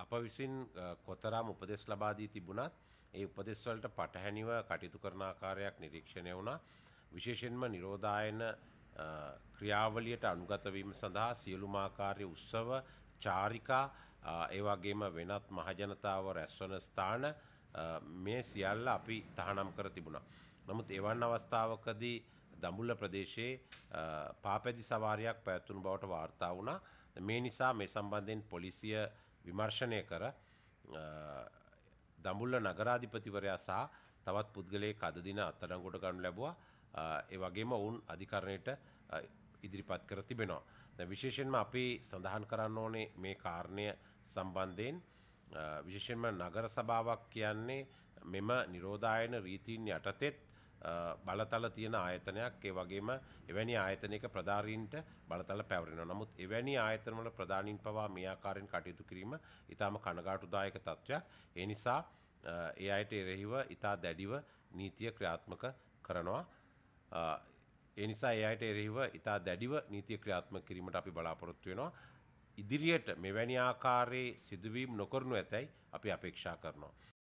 අප විසින් කොතරම් උපදෙස් ලබා දී තිබුණත් ඒ උපදෙස් වලට පටහැනිව කටයුතු කරන ආකාරයක් නිරීක්ෂණය වුණා. විශේෂයෙන්ම නිරෝධායන ක්‍රියාවලියට අනුගත වීම සඳහා සියලුම ආකාරයේ උත්සව චාරිකා ඒ වගේම වෙනත් මහජනතාව රැස්වන ස්ථාන මේ සියල්ල අපි තහනම් කර තිබුණා. නමුත් එවන් අවස්ථාවකදී දඹුල්ල ප්‍රදේශයේ පාපැදි සවාරියක් පැවැත්වුණු බවට වාර්තා වුණා. මේ නිසා මේ සම්බන්ධයෙන් පොලිසිය විමර්ශනය කර දඹුල්ල නගරාධිපතිවරයා සහ තවත් පුද්ගලයෙක් අද දින අත්අඩංගුවට ගන්නු ලැබුවා. ඒ වගේම ඔවුන් අධිකරණයට ඉදිරිපත් කර තිබෙනවා. දැන් විශේෂයෙන්ම අපි සඳහන් කරන්න ඕනේ මේ කාරණය සම්බන්ධයෙන් විශේෂයෙන්ම නගර සභාවක් කියන්නේ මෙම නිරෝධායන රීතීන් යටතේත් බලතල තියෙන ආයතනයක්. ඒ වගේම එවැනි ආයතනයක ප්‍රධානීන්ට බලතල පැවරෙනවා. නමුත් එවැනි ආයතනවල ප්‍රධානීන් පවා මේ ආකාරයෙන් කටයුතු කිරීම ඊටාම කනගාටුදායක තත්ත්වයක්. ඒ නිසා ඒ අයට එරෙහිව ඊටා දැඩිව නීතිය ක්‍රියාත්මක කරනවා. ඒ නිසා ඒ අයට එරෙහිව ඊටා දැඩිව නීතිය ක්‍රියාත්මක කිරීමට අපි බලාපොරොත්තු වෙනවා. ඉදිරියට මෙවැනි ආකාරයේ සිදුවීම් නොකරනු ඇතැයි අපි අපේක්ෂා කරනවා.